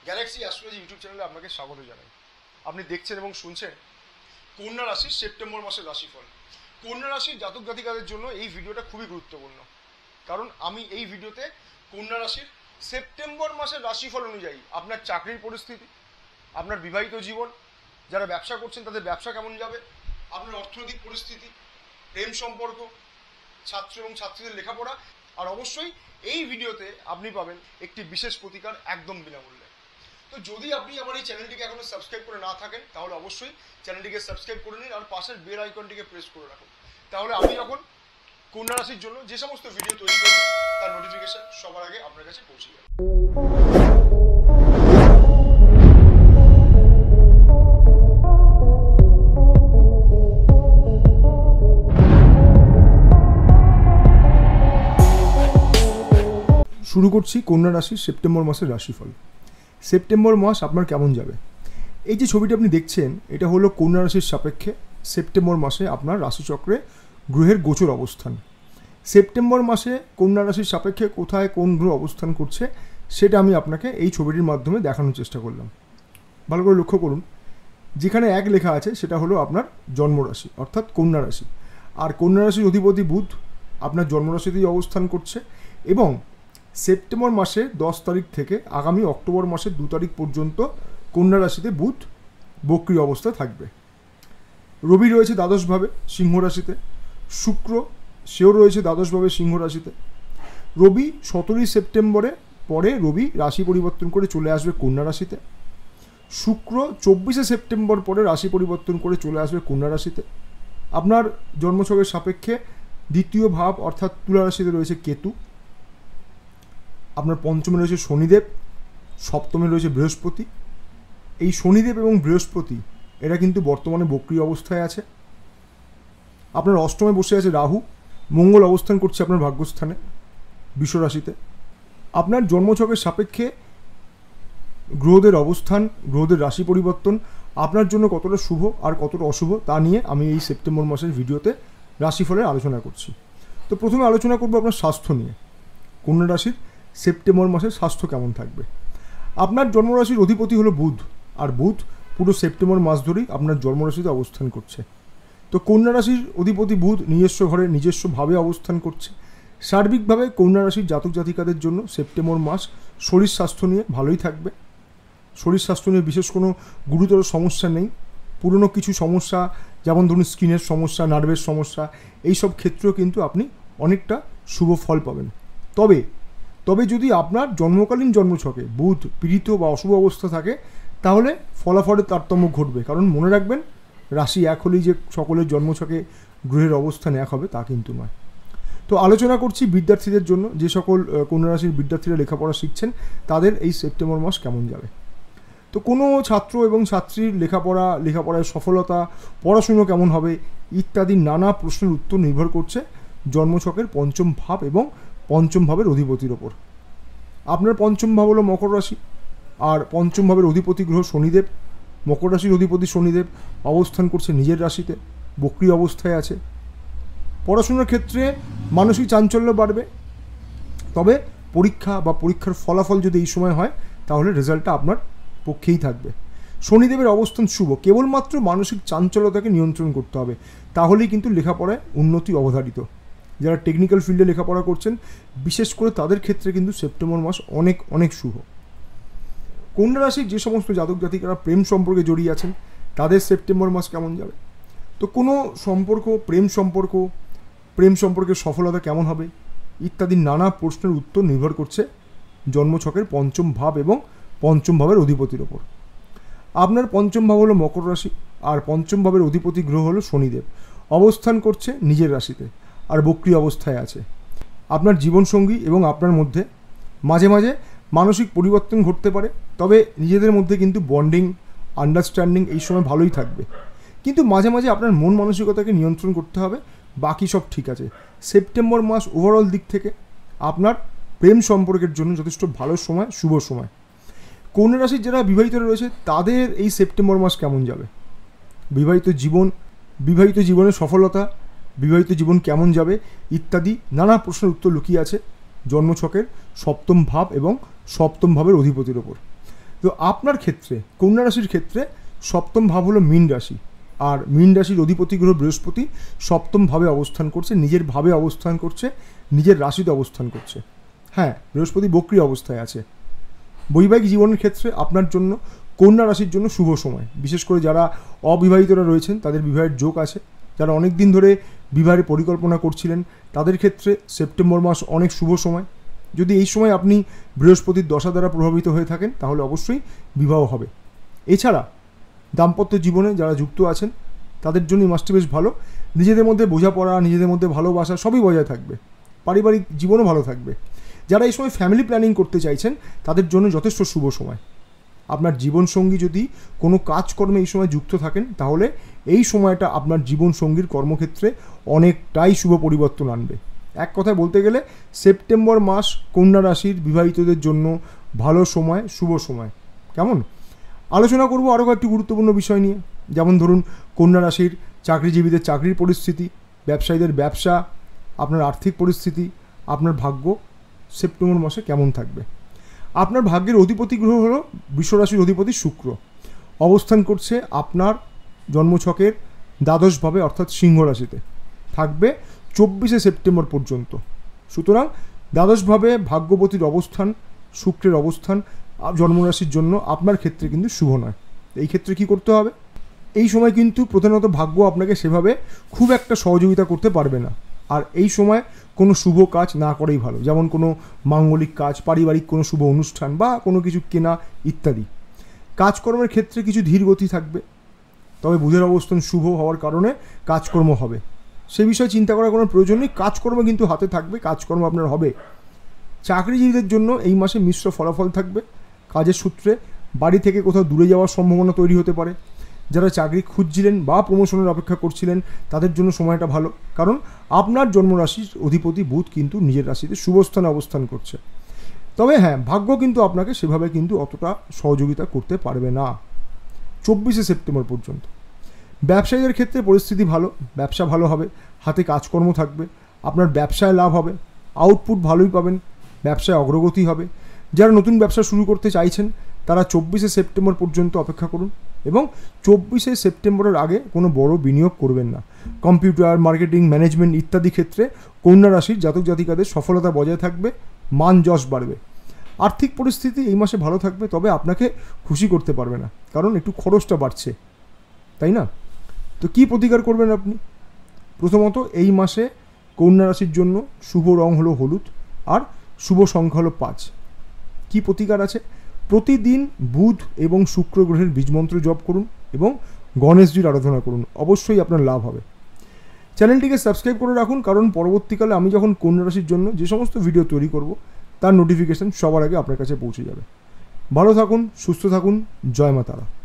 Galaxy astrology YouTube চ্যানেলে আপনাকে স্বাগত জানাই। আপনি দেখছেন এবং শুনছেন কন্যা রাশির সেপ্টেম্বর মাসের রাশিফল। কন্যা রাশির জাতক জাতিকাদের জন্য এই ভিডিওটা খুবই গুরুত্বপূর্ণ, কারণ আমি এই ভিডিওতে কন্যা রাশির সেপ্টেম্বর মাসের রাশিফল অনুযায়ী আপনার চাকরির পরিস্থিতি, আপনার বিবাহিত জীবন, যারা ব্যবসা করছেন তাদের ব্যবসা কেমন যাবে, আপনার অর্থনৈতিক পরিস্থিতি, প্রেম সম্পর্ক, ছাত্র এবং ছাত্রীদের লেখাপড়া, আর অবশ্যই এই ভিডিওতে আপনি পাবেন একটি বিশেষ প্রতিকার একদম বিনামূল্যে। তো যদি আপনি আমার এই চ্যানেলটিকে এখনো সাবস্ক্রাইব করে না থাকেন তাহলে অবশ্যই চ্যানেলটিকে সাবস্ক্রাইব করে নিন আর পাশের বেল আইকনটিকে প্রেস করে রাখুন। তাহলে আমি যখন কন্যা রাশির জন্য যে সমস্ত ভিডিও তৈরি করব তার নোটিফিকেশন সবার আগে আপনার কাছে পৌঁছে যাবে। শুরু করছি কন্যা রাশির সেপ্টেম্বর মাসের রাশিফল। সেপ্টেম্বর মাস আপনার কেমন যাবে? এই যে ছবিটি আপনি দেখছেন এটা হলো কন্যা রাশির সাপেক্ষে সেপ্টেম্বর মাসে আপনার রাশিচক্রে গ্রহের গোচর অবস্থান। সেপ্টেম্বর মাসে কন্যা রাশির সাপেক্ষে কোথায় কোন গ্রহ অবস্থান করছে সেটা আমি আপনাকে এই ছবিটির মাধ্যমে দেখানোর চেষ্টা করলাম। ভালো করে লক্ষ্য করুন, যেখানে এক লেখা আছে সেটা হলো আপনার জন্মরাশি অর্থাৎ কন্যা রাশি, আর কন্যা রাশির অধিপতি বুধ আপনার জন্মরাশিতেই অবস্থান করছে এবং সেপ্টেম্বর মাসের 10 তারিখ থেকে আগামী অক্টোবর মাসের 2 তারিখ পর্যন্ত কন্যা রাশিতে বুধ বক্রী অবস্থায় থাকবে। রবি রয়েছে দ্বাদশভাবে সিংহ রাশিতে, শুক্র সেও রয়েছে দ্বাদশভাবে সিংহ রাশিতে। রবি 17 সেপ্টেম্বরে পরে রবি রাশি পরিবর্তন করে চলে আসবে কন্যা রাশিতে। শুক্র 24 সেপ্টেম্বর পরে রাশি পরিবর্তন করে চলে আসবে কন্যা রাশিতে। আপনার জন্মছকের সাপেক্ষে দ্বিতীয় ভাব অর্থাৎ তুলা রাশিতে রয়েছে কেতু, আপনার পঞ্চমে রয়েছে শনিদেব, সপ্তমে রয়েছে বৃহস্পতি। এই শনিদেব এবং বৃহস্পতি এরা কিন্তু বর্তমানে বক্রী অবস্থায় আছে। আপনার অষ্টমে বসে আছে রাহু, মঙ্গল অবস্থান করছে আপনার ভাগ্যস্থানে বৃষ রাশিতে। আপনার জন্মছকের সাপেক্ষে গ্রহদের অবস্থান, গ্রহদের রাশি পরিবর্তন আপনার জন্য কতটা শুভ আর কতটা অশুভ তা নিয়ে আমি এই সেপ্টেম্বর মাসের ভিডিওতে রাশিফলের আলোচনা করছি। তো প্রথমে আলোচনা করব আপনার স্বাস্থ্য নিয়ে। কন্যা রাশির সেপ্টেম্বর মাসের স্বাস্থ্য কেমন থাকবে? আপনার জন্মরাশির অধিপতি হলো বুধ, আর বুধ পুরো সেপ্টেম্বর মাস ধরেই আপনার জন্মরাশিতে অবস্থান করছে। তো কন্যা রাশির অধিপতি বুধ নিজস্ব ঘরে নিজস্বভাবে অবস্থান করছে। সার্বিকভাবে কন্যা রাশির জাতক জাতিকাদের জন্য সেপ্টেম্বর মাস শরীর স্বাস্থ্য নিয়ে ভালোই থাকবে। শরীর স্বাস্থ্য নিয়ে বিশেষ কোনো গুরুতর সমস্যা নেই। পুরনো কিছু সমস্যা যেমন ধরুন স্কিনের সমস্যা, নার্ভের সমস্যা, এই সব ক্ষেত্রেও কিন্তু আপনি অনেকটা শুভ ফল পাবেন। তবে যদি আপনার জন্মকালীন জন্মছকে বুধ পীড়িত বা অশুভ অবস্থা থাকে তাহলে ফলাফলের তারতম্য ঘটবে, কারণ মনে রাখবেন রাশি এক হলেই যে সকলের জন্মছকে গ্রহের অবস্থান এক হবে তা কিন্তু নয়। তো আলোচনা করছি বিদ্যার্থীদের জন্য, যে সকল কন্যা রাশির বিদ্যার্থীরা লেখাপড়া শিখছেন তাদের এই সেপ্টেম্বর মাস কেমন যাবে। তো কোনো ছাত্র এবং ছাত্রীর লেখাপড়ায় সফলতা, পড়াশুনো কেমন হবে ইত্যাদি নানা প্রশ্নের উত্তর নির্ভর করছে জন্মছকের পঞ্চম ভাব এবং পঞ্চম ভাবের অধিপতির ওপর। আপনার পঞ্চম ভাব হলো মকর রাশি, আর পঞ্চম ভাবের অধিপতি গ্রহ শনিদেব। মকর রাশির অধিপতি শনিদেব অবস্থান করছে নিজের রাশিতে, বক্রী অবস্থায় আছে। পড়াশোনার ক্ষেত্রে মানসিক চাঞ্চল্য বাড়বে, তবে পরীক্ষার ফলাফল যদি এই সময় হয় তাহলে রেজাল্টটা আপনার পক্ষেই থাকবে। শনিদেবের অবস্থান শুভ, কেবলমাত্র মানসিক চাঞ্চল্যতাকে নিয়ন্ত্রণ করতে হবে, তাহলেই কিন্তু লেখাপড়ায় উন্নতি অবধারিত। যারা টেকনিক্যাল ফিল্ডে লেখাপড়া করছেন বিশেষ করে তাদের ক্ষেত্রে কিন্তু সেপ্টেম্বর মাস অনেক অনেক শুভ। কন্যা রাশির যে সমস্ত জাতক জাতিকারা প্রেম সম্পর্কে জড়িয়ে আছেন তাদের সেপ্টেম্বর মাস কেমন যাবে? তো কোনো সম্পর্ক, প্রেম সম্পর্কের সফলতা কেমন হবে ইত্যাদি নানা প্রশ্নের উত্তর নির্ভর করছে জন্মছকের পঞ্চম ভাব এবং পঞ্চম ভাবের অধিপতির ওপর। আপনার পঞ্চম ভাব হলো মকর রাশি, আর পঞ্চম ভাবের অধিপতি গ্রহ হলো শনিদেব, অবস্থান করছে নিজের রাশিতে আর বক্রী অবস্থায় আছে। আপনার জীবনসঙ্গী এবং আপনার মধ্যে মাঝে মাঝে মানসিক পরিবর্তন ঘটতে পারে, তবে নিজেদের মধ্যে কিন্তু বন্ডিং, আন্ডারস্ট্যান্ডিং এই সময় ভালোই থাকবে। কিন্তু মাঝে মাঝে আপনার মন মানসিকতাকে নিয়ন্ত্রণ করতে হবে, বাকি সব ঠিক আছে। সেপ্টেম্বর মাস ওভারঅল দিক থেকে আপনার প্রেম সম্পর্কের জন্য যথেষ্ট ভালো সময়, শুভ সময়। কন্যা রাশির যারা বিবাহিত রয়েছে তাদের এই সেপ্টেম্বর মাস কেমন যাবে? বিবাহিত জীবনের সফলতা, বিবাহিত জীবন কেমন যাবে ইত্যাদি নানা প্রশ্নের উত্তর লুকিয়ে আছে জন্মছকের সপ্তম ভাব এবং সপ্তম ভাবের অধিপতির ওপর। তো আপনার ক্ষেত্রে কন্যা রাশির ক্ষেত্রে সপ্তম ভাব হলো মীন রাশি, আর মীন রাশির অধিপতি গ্রহ বৃহস্পতি সপ্তম ভাবে অবস্থান করছে, নিজের ভাবে অবস্থান করছে, নিজের রাশিতে অবস্থান করছে। হ্যাঁ, বৃহস্পতি বক্রী অবস্থায় আছে। বৈবাহিক জীবনের ক্ষেত্রে আপনার জন্য কন্যা রাশির জন্য শুভ সময়, বিশেষ করে যারা অবিবাহিতরা রয়েছেন তাদের বিবাহের যোগ আছে। যারা অনেক দিন ধরে বিবাহের পরিকল্পনা করছিলেন তাদের ক্ষেত্রে সেপ্টেম্বর মাস অনেক শুভ সময়। যদি এই সময় আপনি বৃহস্পতির দশা দ্বারা প্রভাবিত হয়ে থাকেন তাহলে অবশ্যই বিবাহ হবে। এছাড়া দাম্পত্য জীবনে যারা যুক্ত আছেন তাদের জন্য এই মাসটি বেশ ভালো। নিজেদের মধ্যে বোঝাপড়া, নিজেদের মধ্যে ভালোবাসা সবই বজায় থাকবে, পারিবারিক জীবনও ভালো থাকবে। যারা এই সময় ফ্যামিলি প্ল্যানিং করতে চাইছেন তাদের জন্য যথেষ্ট শুভ সময়। আপনার জীবনসঙ্গী যদি কোনো কাজকর্মে এই সময় যুক্ত থাকেন তাহলে এই সময়টা আপনার জীবনসঙ্গীর কর্মক্ষেত্রে অনেকটাই শুভ পরিবর্তন আনবে। এক কথায় বলতে গেলে সেপ্টেম্বর মাস কন্যা রাশির বিবাহিতদের জন্য ভালো সময়, শুভ সময়। কেমন? আলোচনা করব আরও কয়েকটি গুরুত্বপূর্ণ বিষয় নিয়ে, যেমন ধরুন কন্যা রাশির চাকরিজীবীদের চাকরির পরিস্থিতি, ব্যবসায়ীদের ব্যবসা, আপনার আর্থিক পরিস্থিতি, আপনার ভাগ্য সেপ্টেম্বর মাসে কেমন থাকবে। আপনার ভাগ্যের অধিপতি গ্রহ হলো বৃষরাশির অধিপতি শুক্র, অবস্থান করছে আপনার জন্মছকের দ্বাদশভাবে অর্থাৎ সিংহ রাশিতে, থাকবে 24শে সেপ্টেম্বর পর্যন্ত। সুতরাং দ্বাদশভাবে ভাগ্যবতীর অবস্থান, শুক্রের অবস্থান জন্মরাশির জন্য আপনার ক্ষেত্রে কিন্তু শুভ নয়। এই ক্ষেত্রে কি করতে হবে? এই সময় কিন্তু প্রধানত ভাগ্য আপনাকে সেভাবে খুব একটা সহযোগিতা করতে পারবে না। আর এই সময় কোনো শুভ কাজ না করেই ভালো, যেমন কোনো মাঙ্গলিক কাজ, পারিবারিক কোনো শুভ অনুষ্ঠান বা কোনো কিছু কেনা ইত্যাদি। কাজকর্মের ক্ষেত্রে কিছু ধীরগতি থাকবে, তবে বুধের অবস্থান শুভ হওয়ার কারণে কাজকর্ম হবে, সে বিষয়ে চিন্তা করার কোনো প্রয়োজন নেই। কাজকর্ম কিন্তু হাতে থাকবে, কাজকর্ম আপনার হবে। চাকরিজীবীদের জন্য এই মাসে মিশ্র ফলাফল থাকবে। কাজের সূত্রে বাড়ি থেকে কোথাও দূরে যাওয়ার সম্ভাবনা তৈরি হতে পারে। যারা চাকরি খুঁজছিলেন বা প্রমোশনের অপেক্ষা করছিলেন তাদের জন্য সময়টা ভালো, কারণ আপনার জন্মরাশির অধিপতি বুধ কিন্তু নিজের রাশিতে শুভস্থানে অবস্থান করছে। তবে হ্যাঁ, ভাগ্য কিন্তু আপনাকে সেভাবে কিন্তু অতটা সহযোগিতা করতে পারবে না 24শে সেপ্টেম্বর পর্যন্ত। ব্যবসায়ীদের ক্ষেত্রে পরিস্থিতি ভালো, ব্যবসা ভালো হবে, হাতে কাজকর্ম থাকবে, আপনার ব্যবসায় লাভ হবে, আউটপুট ভালোই পাবেন, ব্যবসায় অগ্রগতি হবে। যারা নতুন ব্যবসা শুরু করতে চাইছেন তারা 24শে সেপ্টেম্বর পর্যন্ত অপেক্ষা করুন এবং 24শে সেপ্টেম্বরের আগে কোনো বড় বিনিয়োগ করবেন না। কম্পিউটার, মার্কেটিং, ম্যানেজমেন্ট ইত্যাদি ক্ষেত্রে কন্যা রাশির জাতক জাতিকাদের সফলতা বজায় থাকবে, মান যশ বাড়বে। আর্থিক পরিস্থিতি এই মাসে ভালো থাকবে, তবে আপনাকে খুশি করতে পারবে না, কারণ একটু খরচটা বাড়ছে, তাই না? তো কী প্রতিকার করবেন আপনি? প্রথমত এই মাসে কন্যা রাশির জন্য শুভ রং হলো হলুদ আর শুভ সংখ্যা হলো 5। কী প্রতিকার আছে? প্রতিদিন বুধ এবং শুক্র গ্রহের বীজমন্ত্র জপ করুন এবং গণেশজির আরাধনা করুন, অবশ্যই আপনার লাভ হবে। চ্যানেলটিকে সাবস্ক্রাইব করে রাখুন, কারণ পরবর্তীকালে আমি যখন কন্যা রাশির জন্য যে সমস্ত ভিডিও তৈরি করব তার নোটিফিকেশান সবার আগে আপনার কাছে পৌঁছে যাবে। ভালো থাকুন, সুস্থ থাকুন, জয় মা তারা।